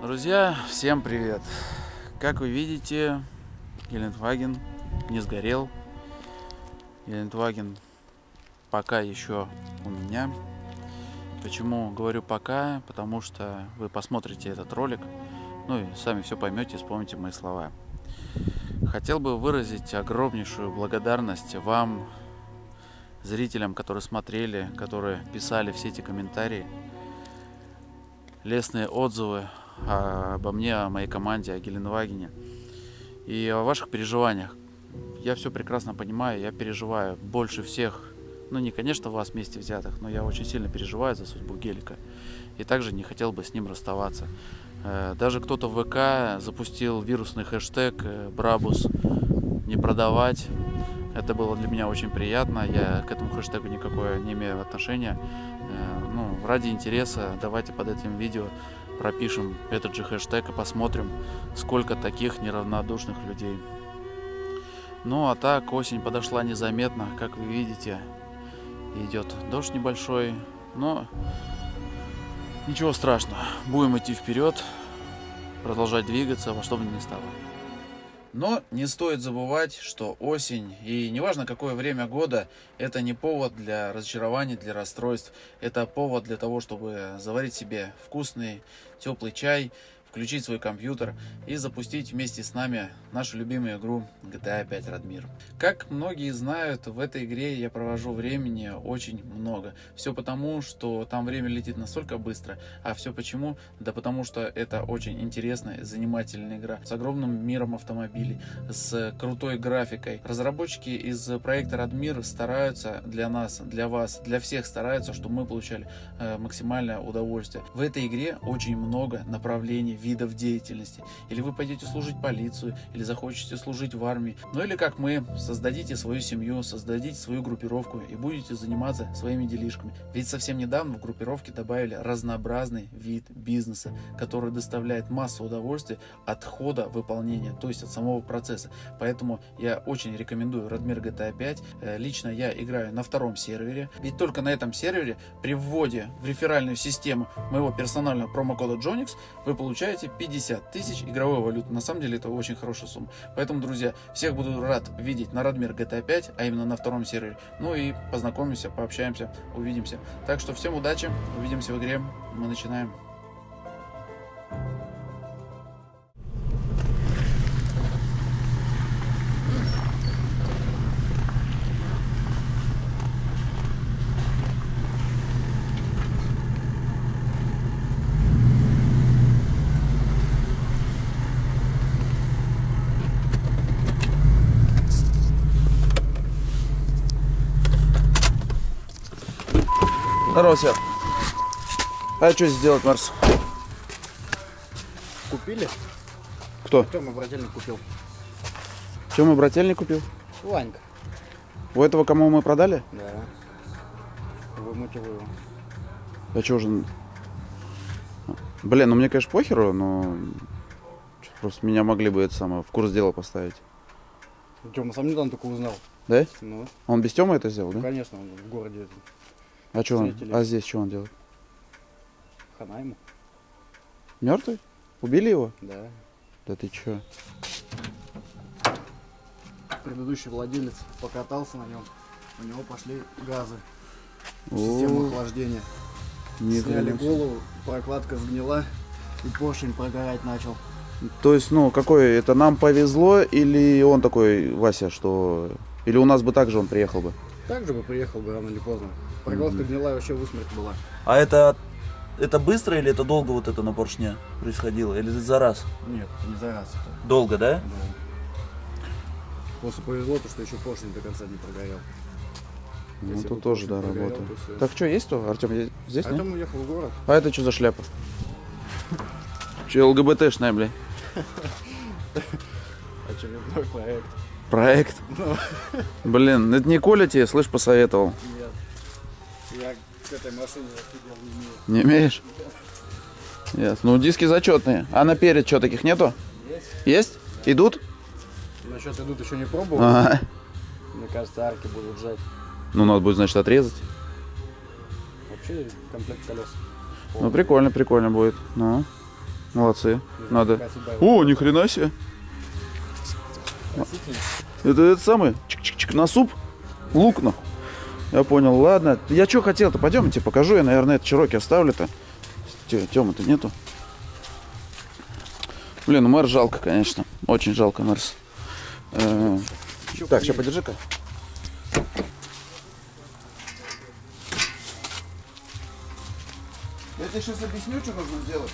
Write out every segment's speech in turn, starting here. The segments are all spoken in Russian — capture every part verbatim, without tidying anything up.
Друзья, всем привет! Как вы видите, Гелендваген не сгорел. Гелендваген пока еще у меня. Почему говорю пока? Потому что вы посмотрите этот ролик, ну и сами все поймете, вспомните мои слова. Хотел бы выразить огромнейшую благодарность вам, зрителям, которые смотрели, которые писали все эти комментарии, лестные отзывы обо мне, о моей команде, о Гелендвагене и о ваших переживаниях. Я все прекрасно понимаю, я переживаю больше всех, ну не, конечно, вас вместе взятых, но я очень сильно переживаю за судьбу гелика и также не хотел бы с ним расставаться. Даже кто-то в ВК запустил вирусный хэштег «Брабус не продавать». Это было для меня очень приятно, я к этому хэштегу никакое не имею отношения. Ну, ради интереса давайте под этим видео пропишем этот же хэштег и посмотрим, сколько таких неравнодушных людей. Ну а так, осень подошла незаметно, как вы видите, идет дождь небольшой, но ничего страшного, будем идти вперед, продолжать двигаться во что бы ни стало. Но не стоит забывать, что осень, и неважно какое время года, это не повод для разочарований, для расстройств. Это повод для того, чтобы заварить себе вкусный, теплый чай, включить свой компьютер и запустить вместе с нами нашу любимую игру джи ти эй пять Радмир. Как многие знают, в этой игре я провожу времени очень много. Все потому, что там время летит настолько быстро. А все почему? Да потому что это очень интересная, занимательная игра с огромным миром автомобилей, с крутой графикой. Разработчики из проекта Радмир стараются для нас, для вас, для всех стараются, чтобы мы получали э, максимальное удовольствие. В этой игре очень много направлений, видов деятельности. Или вы пойдете служить полицию, или захочете служить в армии. Ну или как мы, создадите свою семью, создадите свою группировку и будете заниматься своими делишками. Ведь совсем недавно в группировке добавили разнообразный вид бизнеса, который доставляет массу удовольствия от хода выполнения, то есть от самого процесса. Поэтому я очень рекомендую Радмир джи ти эй пять. Лично я играю на втором сервере. Ведь только на этом сервере при вводе в реферальную систему моего персонального промокода Джоникс вы получаете пятьдесят тысяч игровой валюты. На самом деле это очень хорошая сумма. Поэтому, друзья, всех буду рад видеть на Радмир джи ти эй пять, а именно на втором сервере. Ну и познакомимся, пообщаемся, увидимся. Так что всем удачи, увидимся в игре. Мы начинаем. Здорово, Сев. А что здесь делать, Марс? Купили? Кто? Тёма брательник купил. Тёма брательник купил? Ванька. У этого, кому мы продали? Да. Вымутил его. А что уже? Блин, ну мне, конечно, похеру, но просто меня могли бы это самое в курс дела поставить. Тёма сам недавно только узнал. Да? Ну. Он без Тёмы это сделал, да? Конечно, он в городе. А что он? А здесь что он делает? Хана ему. Мертвый? Убили его? Да. Да ты чё? Предыдущий владелец покатался на нем. У него пошли газы. Система охлаждения. Не Сняли голову, прокладка сгнила и поршень прогорать начал. То есть, ну, какой это нам повезло, или он такой, Вася, что... Или у нас бы так же он приехал бы? Так же бы приехал бы рано или поздно. Прокладка mm-hmm. гнила и вообще в усмерть была. А это, это быстро или это долго вот это на поршне происходило? Или за раз? Нет, не за раз. Это. Долго, да? Да. Просто повезло, то, что еще поршень до конца не прогорел. Ну, Если тут тоже, да, прогорел, работа. то Так, что, есть то? Артем, здесь, Артем нет? уехал в город. А это что за шляпа? Че, ЛГБТшная, бля? Очередной проект. Проект? Блин, это не Коля тебе, слышь, посоветовал? Нет. Я к этой машине офигел не имею. Не умеешь? Yes. Ну, диски зачетные. А наперед что, таких нету? Есть. Есть? Да. Идут? Насчет идут еще не пробовал. Ага. Мне кажется, арки будут сжать. Ну, надо будет, значит, отрезать. Вообще комплект колес. Ну, прикольно, прикольно будет. Ну. Молодцы. Надо. О, ни хрена себе. Это, это самое? Чик-чик-чик на суп? Лук, ну. Я понял. Ладно. Я что хотел-то? Пойдемте, покажу. Я, наверное, это Чироки оставлю-то. Тёмы-то нету. Блин, ну мэр жалко, конечно. Очень жалко мэрс. Э -э так, сейчас подержи-ка. Я тебе сейчас объясню, что нужно сделать.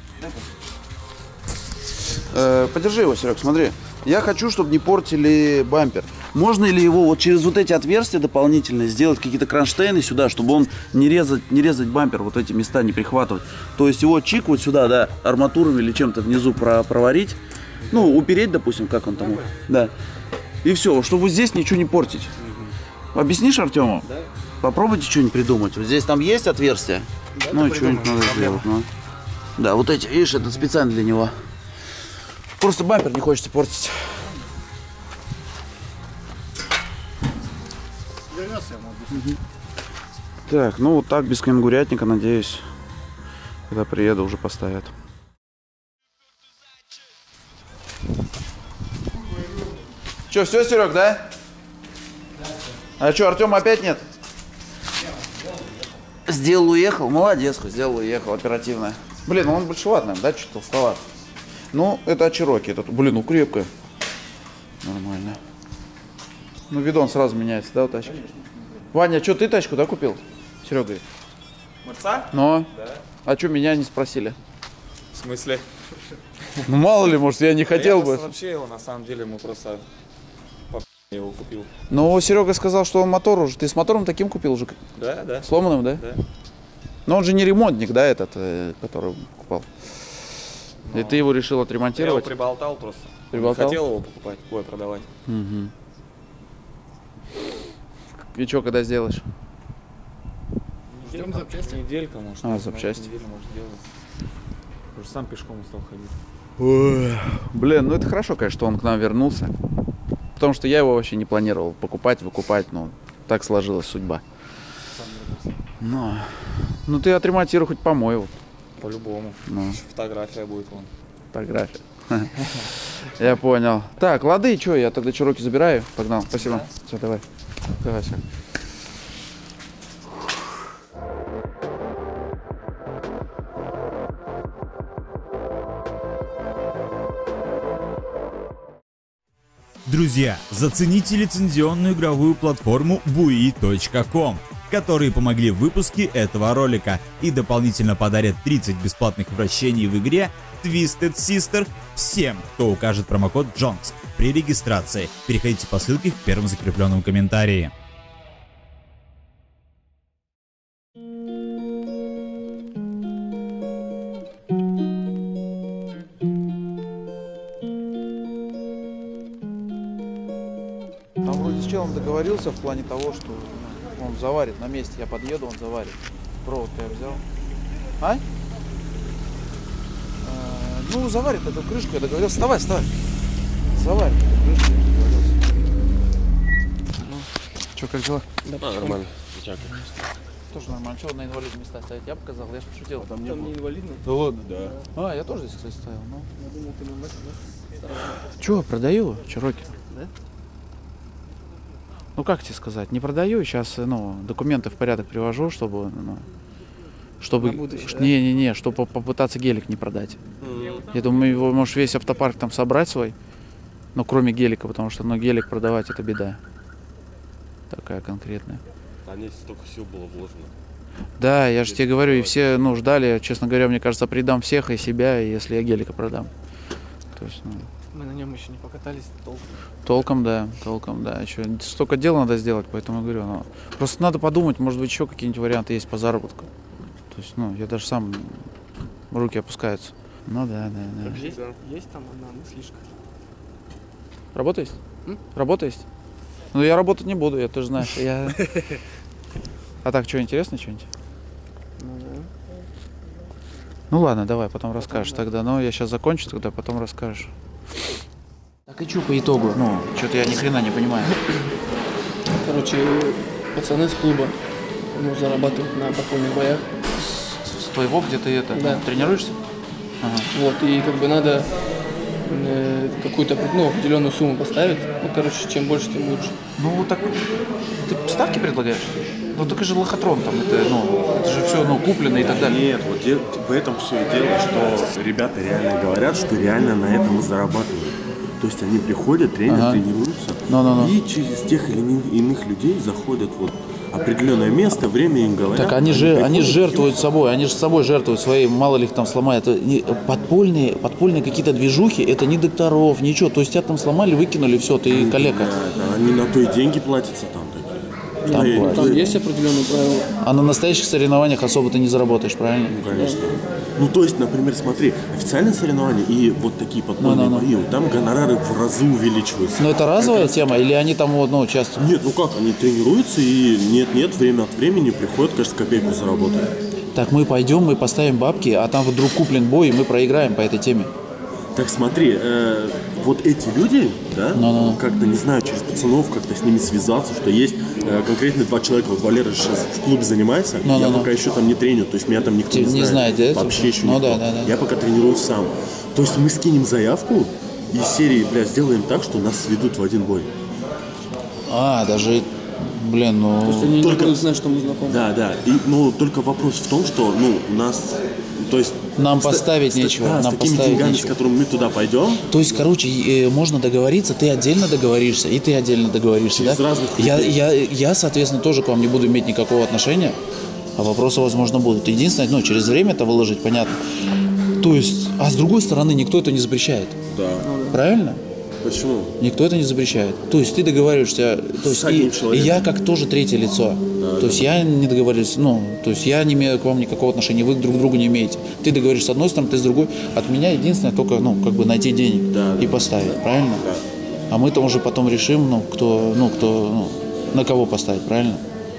Э, подержи его, Серег, смотри. Я хочу, чтобы не портили бампер. Можно ли его вот через вот эти отверстия дополнительные сделать какие-то кронштейны сюда, чтобы он не резать, не резать бампер, вот эти места не прихватывать. То есть его чик вот сюда, да, арматурами или чем-то внизу про проварить. Ну, упереть, допустим, как он там. Да. И все, чтобы вот здесь ничего не портить. Угу. Объяснишь Артему? Да. Попробуйте что-нибудь придумать. Вот здесь там есть отверстия. Да, ну и что-нибудь надо сделать. Ну. Да, вот эти, видишь, это специально для него. Просто бампер не хочется портить. Угу. Так, ну вот так, без кенгурятника, надеюсь, когда приеду, уже поставят. Че, все, Серег, да? А что, Артема опять нет? Сделал, уехал. Молодец, сделал, уехал, оперативно. Блин, ну он большеват, наверное, да, чуть толстоват. Ну, это Чироки. Это, блин, ну крепкая. Нормально. Ну, видон сразу меняется, да, у тачки? Ваня, что, ты тачку, да, купил? Серега. Марца? Ну? Да. А что, меня не спросили? В смысле? Ну, мало ли, может, я не хотел бы. Вообще его, на самом деле, мы просто по его купил. Ну, Серега сказал, что он мотор уже. Ты с мотором таким купил уже? Да, да. Сломанным, да? Да. Но он же не ремонтник, да, этот, который покупал? Но... И ты его решил отремонтировать? Я его приболтал просто. Приболтал? Не хотел его покупать, ой, продавать. Угу. И что, когда сделаешь? Ждем запчасти. Неделька, может. А, запчасти. Неделю, может, сделать. Уже сам пешком устал ходить. Ой, блин, ну это хорошо, конечно, что он к нам вернулся. Потому что я его вообще не планировал покупать, выкупать, но так сложилась судьба. Ну, ну ты отремонтируй, хоть помой его. По-любому. Ну. Фотография будет вон. Фотография. Я понял. Так, лады, что, я тогда Чироки забираю. Погнал, спасибо. Все, давай. Давай, все. Друзья, зацените лицензионную игровую платформу буи точка ком, которые помогли в выпуске этого ролика и дополнительно подарят тридцать бесплатных вращений в игре Twisted Sister всем, кто укажет промокод джонкс при регистрации. Переходите по ссылке в первом закрепленном комментарии. Там вроде с челом договорился в плане того, что ну, он заварит на месте. Я подъеду, он заварит. Провод я взял. А? Э, ну, заварит эту крышку, я договорился. Вставай, вставай. Заварит эту крышку, я договорился. Ну, что, как дела? Да, а, нормально. Тоже нормально. Чего на инвалидные места ставить? Я показал, я же пошутил. Там не, не инвалидно? Да ладно? Да. А, я тоже здесь, кстати, ставил. Ну. Я думал, ты на нас. Чего, продаю Чироки? Да? Ну, как тебе сказать, не продаю, сейчас, ну, документы в порядок привожу, чтобы, ну, чтобы, не-не-не, чтобы попытаться гелик не продать. Mm. Я думаю, его, можешь весь автопарк там собрать свой, но кроме гелика, потому что, ну, гелик продавать это беда. Такая конкретная. А здесь столько сил было вложено. Да, я же тебе говорю, и все, ну, ждали, честно говоря, мне кажется, предам всех и себя, если я гелика продам. То есть, ну... Мы на нем еще не покатались толком. Толком, да, толком, да. Еще столько дел надо сделать, поэтому говорю, ну, просто надо подумать, может быть, еще какие-нибудь варианты есть по заработку. То есть, ну, я даже сам, руки опускаются. Ну да, да, да. Есть, есть там одна мыслишка. Работа есть? М? Работа есть? Ну, я работать не буду, я тоже знаю. Я... А так, что, интересно что-нибудь? Ну да. Ну ладно, давай, потом расскажешь тогда. Ну, я сейчас закончу, тогда потом расскажешь. Так и что по итогу? Ну, что-то я ни хрена не понимаю. Короче, пацаны с клуба, ну, зарабатывают на подпольных боях. С, с твоего, где ты это, Да. ну, тренируешься? Ага. Вот, и как бы надо э, какую-то ну, определенную сумму поставить. Ну, короче, чем больше, тем лучше. Ну, так ты ставки предлагаешь? Ну, только же лохотрон там, это, ну, это же все, ну, куплено и так далее. Нет, вот де- в этом все и дело, что ребята реально говорят, что реально на этом и зарабатывают. То есть они приходят, тренер, Ага. тренируются, Ну-ну-ну. и через тех или иных- иных людей заходят вот определенное место, время им говорят. Так они же, они приходят, жертвуют бьются. собой, они же собой жертвуют своей, мало ли их там сломают. Это не- подпольные, подпольные какие-то движухи, это ни докторов, ничего. То есть тебя там сломали, выкинули, все, ты калека. Да, да, они на то и деньги платятся там такие. Там Да, и- платят. Там есть определенные правила. А на настоящих соревнованиях особо ты не заработаешь, правильно? Ну, конечно. Ну, то есть, например, смотри, официальные соревнования и вот такие подпольные Ну-ну-ну. бои, вот там гонорары в разы увеличиваются. Но это разовая тема или они там вот, ну, участвуют? Нет, ну как, они тренируются и нет-нет, время от времени приходят, кажется, копейку заработают. Так мы пойдем, мы поставим бабки, а там вдруг куплен бой, и мы проиграем по этой теме. Так смотри, э, вот эти люди, да, Ну-ну. как-то, не знаю, через пацанов как-то с ними связаться, что есть э, конкретно два человека, вот Валера сейчас в клубе занимается, я Ну-ну-ну. пока еще там не треню, то есть меня там никто Ты не не знает. знаете, да, Вообще типа? еще Ну никто. да, да, да. Я пока тренируюсь сам. То есть мы скинем заявку, и из серии, бля, сделаем так, что нас сведут в один бой. А, даже, блин, ну... То есть они Только- не будут знать, что мы знакомы. Да, да. И, ну, только вопрос в том, что, ну, у нас, то есть... Нам с- поставить с- нечего, да, нам с такими поставить деньгами, нечего. с которыми мы туда пойдем, То есть, короче, э, можно договориться, ты отдельно договоришься, и ты отдельно договоришься, Через да? разных я, людей. я, я, соответственно, тоже к вам не буду иметь никакого отношения, а вопросы, возможно, будут. Единственное, ну, через время это выложить, понятно. То есть, а с другой стороны, никто это не запрещает. да. Правильно? Почему? Никто это не запрещает. То есть ты договариваешься, то есть С одним и, человеком. и я как тоже третье лицо. то есть я не договариваюсь, ну, то есть я не имею к вам никакого отношения, вы друг к другу не имеете. Ты договоришься с одной стороны, ты с другой. От меня единственное только, ну, как бы найти денег Да, и да, поставить, правильно? Да. А мы там уже потом решим, ну, кто, ну, кто, ну, на кого поставить, правильно?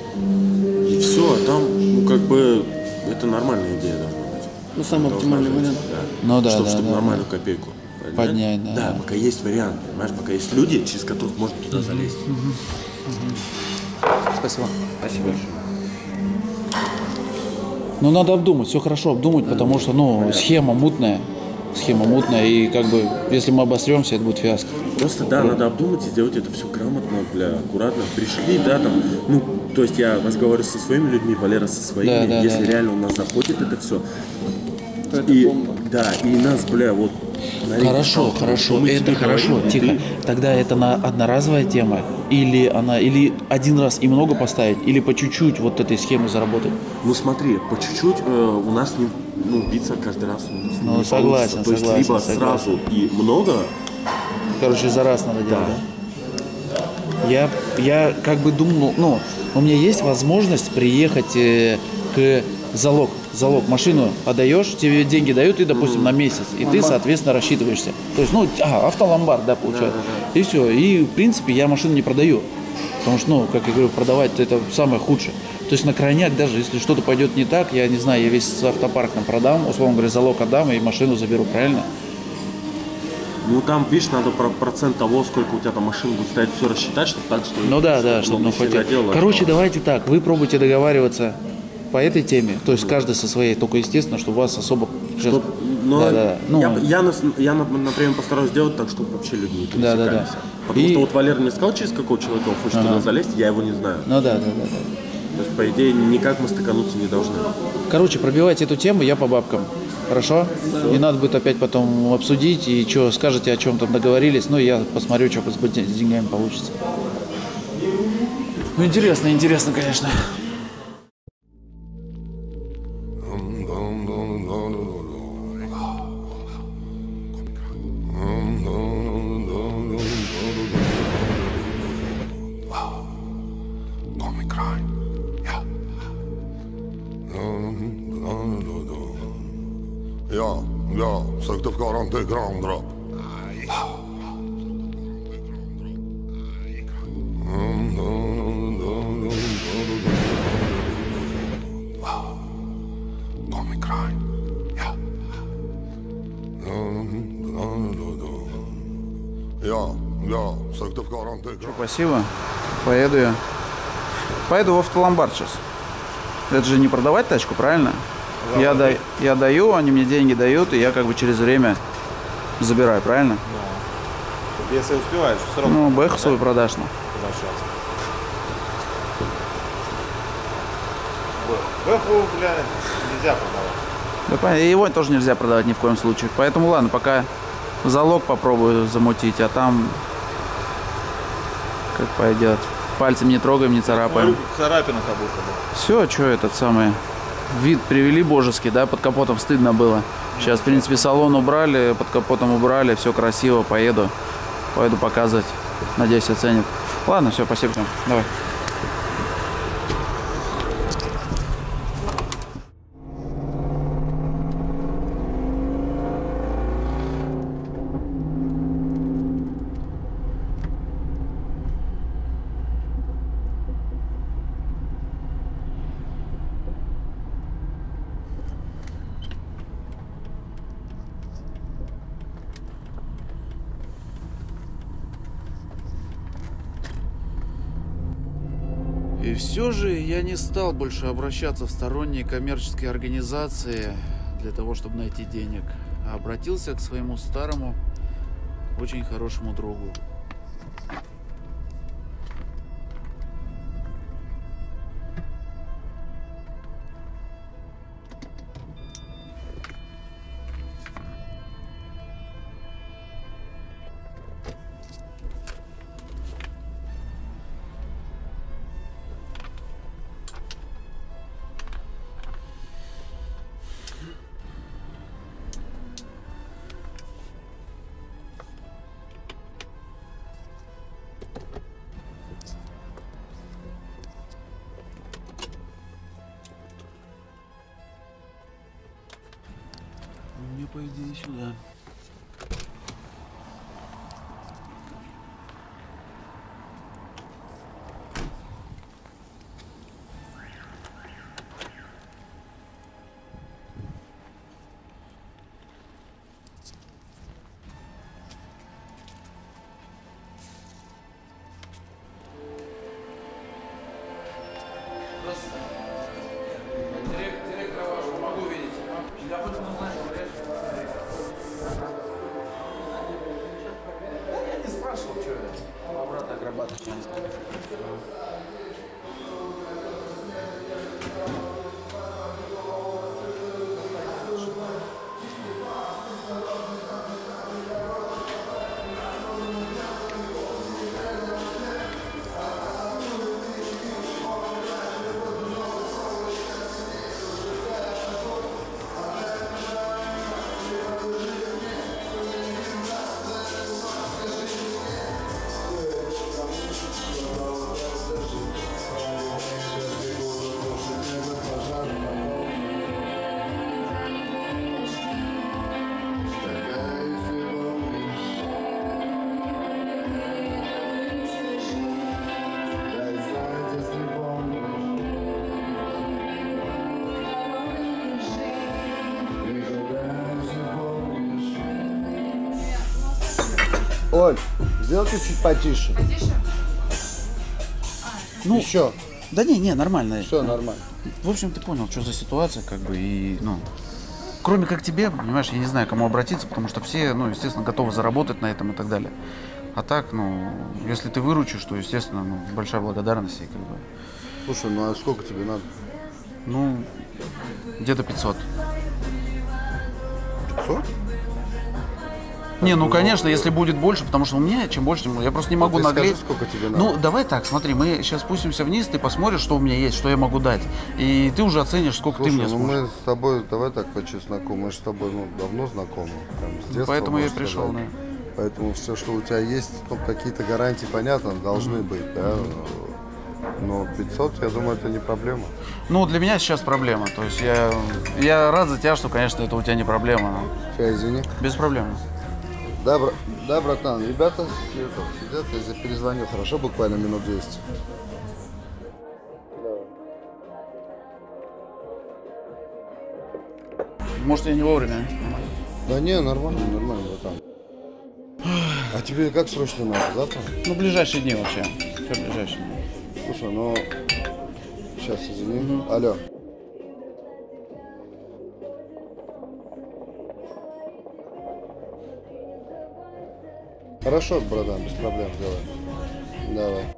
И все, а там, ну, как бы, это нормальная идея должна быть. Ну, самый Должна оптимальный быть, вариант. да. Ну да, Чтобы, да, чтобы да, нормальную копейку. понимаешь? Поднять, да. Да, пока есть вариант, понимаешь, пока есть люди, через которых можно туда залезть. Спасибо. Спасибо большое. Ну, надо обдумать, все хорошо обдумать, потому что, ну, схема мутная. Схема мутная, и как бы, если мы обостремся, это будет фиаско. Просто, да, надо обдумать и сделать это все грамотно, бля, аккуратно. Пришли, да, там, ну, то есть я разговариваю со своими людьми, Валера со своими. Да, да, Если да. реально у нас заходит это все, Это и, бомба. да, и нас, бля, вот... на ринге Хорошо, сталкивают, хорошо, то мы это тебе хорошо, говорим, и тихо. ты- Тогда это на одноразовая тема, или она, или один раз и много поставить, или по чуть-чуть вот этой схемы заработать. Ну смотри, по чуть-чуть э, у нас не, ну, биться каждый раз у нас Ну, не согласен, получится. То есть согласен, либо согласен. сразу и много, Короче, за раз надо делать, да? Я, я как бы думал, ну, у меня есть возможность приехать э, к залог. Залог, машину отдаешь, тебе деньги дают, ты, допустим, на месяц, и ты, соответственно, рассчитываешься. То есть, ну, а, автоломбард, да, получается. И все. И, в принципе, я машину не продаю. Потому что, ну, как я говорю, продавать это самое худшее. То есть на крайняк, даже если что-то пойдет не так, я не знаю, я весь автопарк там продам, условно говоря, залог отдам и машину заберу, правильно? ну там, видишь, надо про процент того, сколько у тебя там машин будет стоять, все рассчитать, чтобы так, что... Ну да, да, чтобы, ну, еще хоть... до дела Короче, осталось. давайте так, вы пробуйте договариваться по этой теме, то есть каждый со своей, только естественно, чтобы вас особо... Чтоб- но Да, да, ну, я, я, нас- я, на- например, постараюсь сделать так, чтобы вообще люди не Да, да, да. пересекались. Потому И- что вот Валера мне сказал, через какого человека он хочет Ага. туда залезть, я его не знаю. Ну да, да, да, да. То есть, по идее, никак мы стыкануться не должны. Короче, пробивайте эту тему, я по бабкам. Хорошо? И надо будет опять потом обсудить, и что, скажете, о чем там договорились, ну, я посмотрю, что с б- с деньгами получится. Ну, интересно, интересно, конечно. Ja, ja, sökte upp garan till Grandra. Kom i kraj, ja. Ja, ja, sökte upp garan till Grandra. Спасибо. Поеду я. Поеду в автоломбард сейчас. Это же не продавать тачку, правильно? Я, да, я даю, они мне деньги дают, и я как бы через время забираю, правильно? Да. Если успеваешь, все равно. Ну, бэху свою продашь, ну. Возвращаться. Бэху, блядь, нельзя продавать. Да, понятно, и его тоже нельзя продавать ни в коем случае. Поэтому ладно, пока залог попробую замутить, а там как пойдет. Пальцем не трогаем, не царапаем. Царапина как будто бы. Все, что этот самый вид привели божеский, да, под капотом стыдно было. Сейчас, в принципе, салон убрали, под капотом убрали, все красиво, поеду. Поеду показывать. Надеюсь, оценят. Ладно, все, спасибо. Давай. И все же я не стал больше обращаться в сторонние коммерческие организации для того, чтобы найти денег, а обратился к своему старому, очень хорошему другу. Мне, по идее, сюда. Директора вашего могу видеть. Я буду назначен. Я не спрашивал, что я. Обратно акробат. Оль, сделайте чуть потише. Потише? Ну, еще. Да не, не, нормально. Все нормально. В общем, ты понял, что за ситуация, как бы, и, ну, кроме как тебе, понимаешь, я не знаю, к кому обратиться, потому что все, ну, естественно, готовы заработать на этом и так далее. А так, ну, если ты выручишь, то, естественно, ну, большая благодарность и, как бы. Слушай, ну а сколько тебе надо? Ну, где-то пятьсот. пятьсот? Не, ну конечно, если будет больше, потому что у меня чем больше, тем я просто не могу ты наглеть. Скажи, сколько тебе надо. Ну, давай так, смотри, мы сейчас спустимся вниз, ты посмотришь, что у меня есть, что я могу дать. И ты уже оценишь, сколько Слушай, ты мне ну сможешь. мы с тобой, давай так по чесноку, мы же с тобой ну, давно знакомы. Прям, с детства, Поэтому я и можно пришел, сказать. да. Поэтому все, что у тебя есть, ну, какие-то гарантии, понятно, должны mm-hmm. быть, да. Но пятьсот, я думаю, это не проблема. Ну, для меня сейчас проблема. То есть я, я рад за тебя, что, конечно, это у тебя не проблема. Но... Сейчас, извини. Без проблем. Да, бра... да, братан, ребята сидят, я перезвоню, хорошо, буквально минут десять. Может, я не вовремя? Да не, нормально, нормально, братан. А тебе как срочно надо? Завтра? Ну, ближайшие дни вообще. Все ближайшие дни. Слушай, ну... Сейчас, извини. Mm-hmm. Алло. Хорошо, братан, без проблем сделаем. Давай.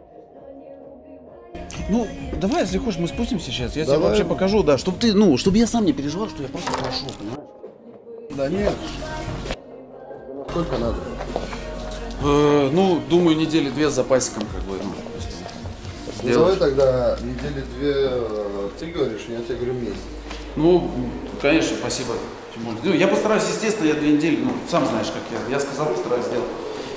Ну, давай, если хочешь, мы спустимся сейчас. Я Давай. тебе вообще покажу, да, чтобы ты, ну, чтобы я сам не переживал, что я просто прошу, понимаешь? Да нет. Сколько надо? Э, ну, думаю, недели две с запасиком, как бы, ну, Ну, давай тогда недели две, э, ты говоришь, я тебе говорю месяц. Ну, конечно, спасибо. Тимур. Ну, я постараюсь, естественно, я две недели, ну, сам знаешь, как я. Я сказал, постараюсь сделать.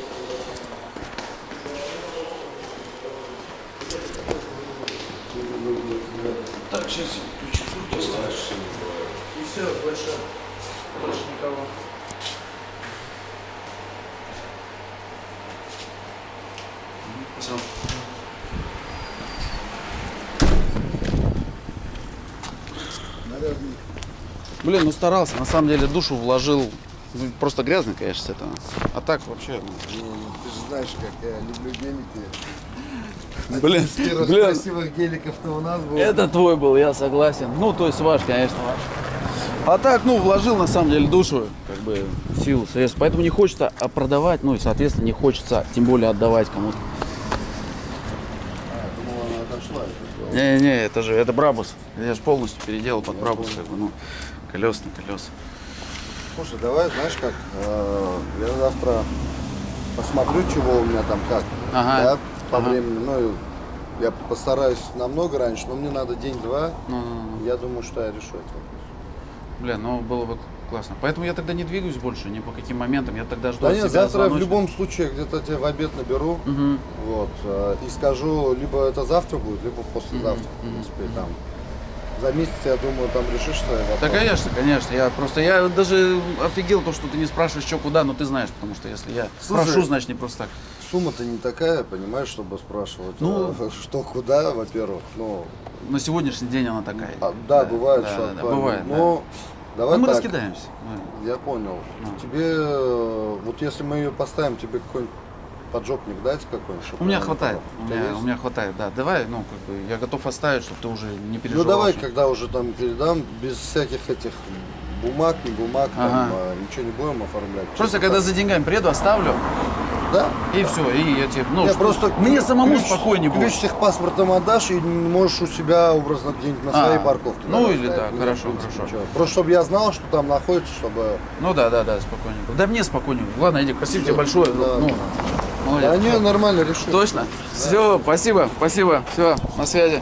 Так, сейчас ключи тут оставишь. И все, больше, больше никого. Спасибо. Блин, ну старался, на самом деле душу вложил. Ну, просто грязный, конечно, с этого. А так вообще. Ну... Не, не, ты же знаешь, как я люблю гелики. Блин, Из первых блин. красивых геликов-то у нас был. Это твой был, я согласен. Ну, то есть ваш, конечно, ваш. А так, ну, вложил на самом деле душу, как бы, силу, средств. Поэтому не хочется а продавать, ну и, соответственно, не хочется, тем более, отдавать кому-то. А, думал, она отошла. Не-не, это же, это Брабус. Я же полностью переделал под Брабус, как бы, ну, колес на колеса. Слушай, давай, знаешь как, э, я завтра посмотрю, чего у меня там как, Ага. да, по Ага. времени, ну, я постараюсь намного раньше, но мне надо день-два, Ну, ну, ну. я думаю, что я решу это. Бля, ну, было бы классно. Поэтому я тогда не двигаюсь больше, ни по каким моментам. Я тогда жду Да от нет, тебя завтра в звоночка. любом случае где-то тебе в обед наберу, Мгм. вот, э, и скажу, либо это завтра будет, либо послезавтра, в Мгм. принципе, там. За месяц, я думаю, там решишь свои вопросы. Да, конечно, конечно. Я просто, я даже офигел то, что ты не спрашиваешь, что куда, но ты знаешь, потому что если я Слушай, спрошу, значит не просто так. Сумма-то не такая, понимаешь, чтобы спрашивать, Ну, э, что куда, во-первых, ну, На сегодняшний день она такая. а, да, бывает, да, что да, да, актуально. бывает, да. Но давай Ну, мы так, раскидаемся. Мы- я понял. Ну. Тебе, э, вот если мы ее поставим, тебе какой-нибудь поджопник дать какой-нибудь? чтобы У меня она хватает, была? у У тебя меня, есть? у меня хватает, да. Давай, ну, как бы, я готов оставить, чтобы ты уже не Ну переживал. давай, что- когда уже там передам, без всяких этих бумаг, не бумаг, там, Ага. а, ничего не будем оформлять. Просто Чисто когда так. за деньгами приеду, оставлю, Да. и все, и я тебе, ну, Не, что- просто мне самому ключ- спокойнее будет. Ключ с техпаспортом отдашь и можешь у себя образно где-нибудь на А, своей парковке. ну да, или оставить. да, Ну, хорошо, в принципе, хорошо. ничего. Просто чтобы я знал, что там находится, чтобы... Ну да, да, да, спокойнее. Да мне спокойнее. Ладно, Эдик, спасибо тебе большое. Да, ну, да. молодец. Да не, нормально решил. Точно? Все, спасибо, спасибо. Все, на связи.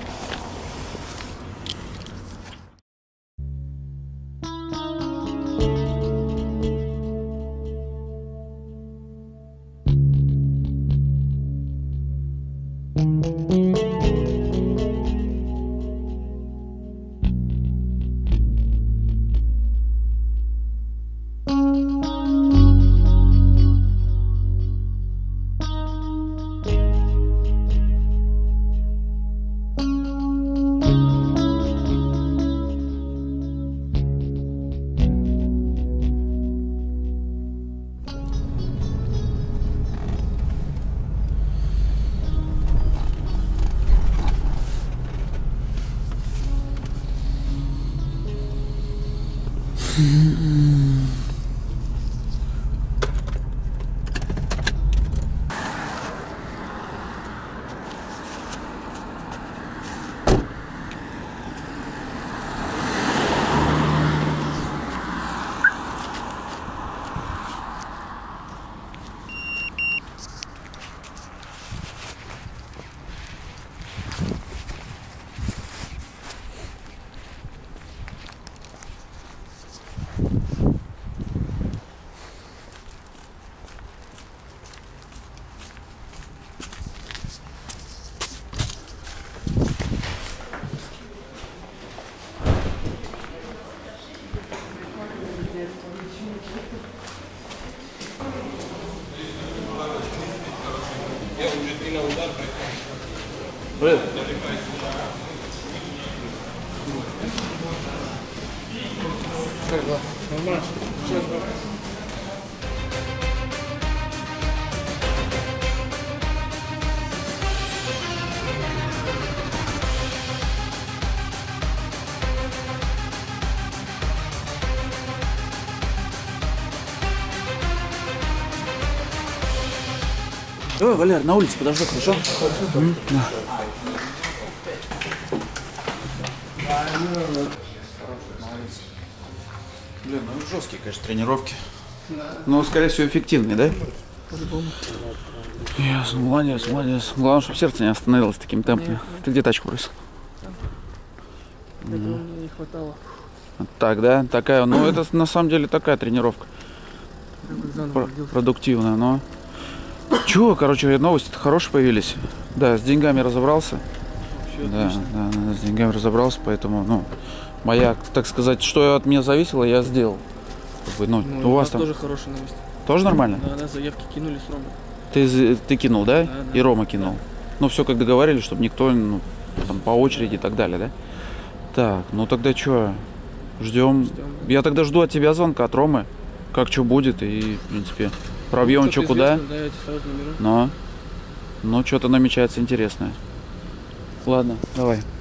Привет. Нормально. Давай, Валер, на улице подожди, хорошо? Mm-hmm. Да. Блин, ну жесткие, конечно, тренировки. Да. Но, скорее всего, эффективные, да? По-любому. Ясно, молодец, молодец. Главное, чтобы сердце не остановилось таким темпом. Нет, нет. Ты где тачку бросил? Этого mm. мне не хватало. Так, да? Такая, ну это на самом деле такая тренировка. Про- продуктивная, но... Чего, короче, новости-то хорошие появились. Да, с деньгами разобрался. Да, да, да, с деньгами разобрался, поэтому, ну, моя, так сказать, что от меня зависело, я сделал. Как бы, ну, ну, у вас там... тоже хорошие новости. Тоже нормально? Да, да, заявки кинули с Ромой. Ты, ты кинул, да? Да, да? И Рома кинул. Да. Ну, все как договорились, чтобы никто, ну, там, по очереди и так далее, да? Так, ну тогда что, ждем. Ждем. Я тогда жду от тебя звонка от Ромы, как что будет, и, в принципе, пробьем, ну, что куда. Да, я тебе сразу наберу. Но, ну, что-то намечается интересное. Ладно, давай.